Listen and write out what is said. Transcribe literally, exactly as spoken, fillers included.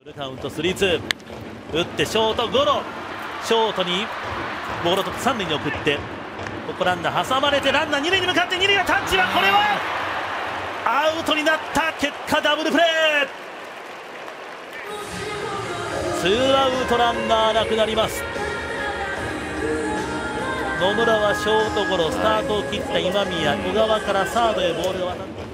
フルカウントスリーツー打ってショートゴロ、ショートにボールを取って三塁に送って、ここランナー挟まれてランナー二塁に向かって二塁はタッチはこれはアウトになった。結果ダブルプレー、ツーアウトランナーなくなります。野村はショートゴロ、スタートを切った今宮、小川からサードへボールが渡って